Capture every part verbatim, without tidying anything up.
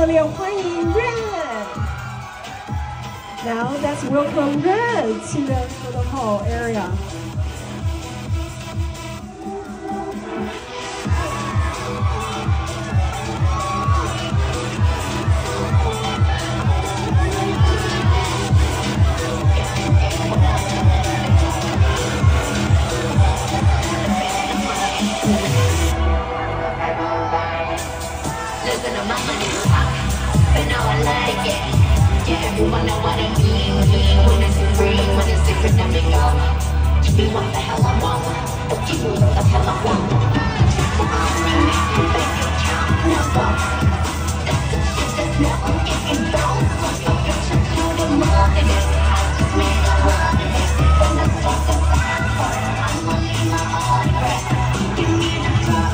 烈欢迎 Red. Now let's welcome Red to the photo hall area. Everyone know what I mean. When it's free, when it's different, let me go. Give me what the hell I want. Give me what the hell I want. I'm in this baby count. No stop. That's the shit that's never getting down. Fuck your bitch and do the more than this. I just made a lot of this. From the fuck the time for it. I'ma leave my autograph. Give me the drop.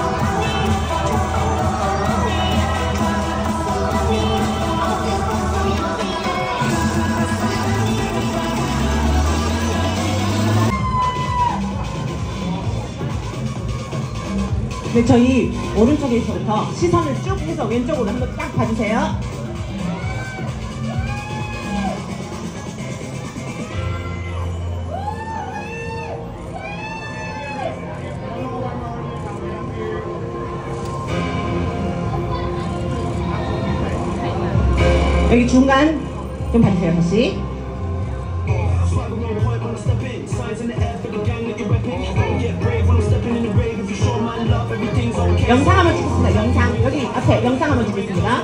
네, 저희 오른쪽에서부터 시선을 쭉 해서 왼쪽으로 한번 딱 봐주세요. 여기 중간 좀 봐주세요, 다시. 영상 한번 찍겠습니다. 영상 여기 앞에 영상 한번 찍겠습니다.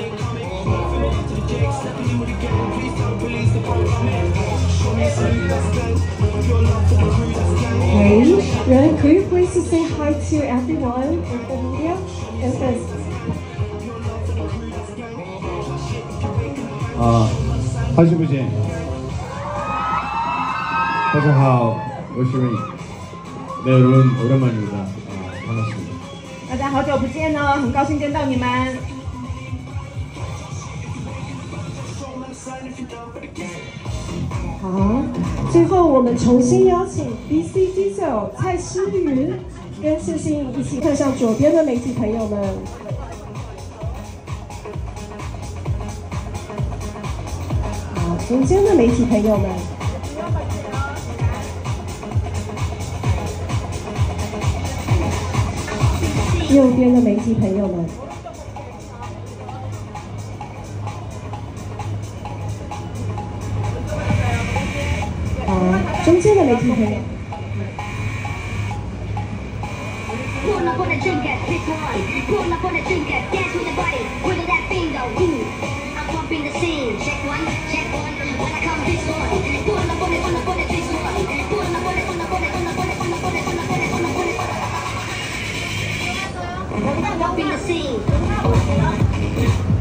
Hey, Red, could you please say hi to everyone in the media? And this. 아, 好久不见。大家好，我是 Ring。 네, 여러분 오랜만입니다. 아, 반갑습니다. 大家好久不见哦，很高兴见到你们。 好，最后我们重新邀请 B C Diesel 蔡诗芸跟谢欣一起看向左边的媒体朋友们。好，中间的媒体朋友们。 右边的媒体朋友们，好，中间的媒体朋友。 Up in the scene.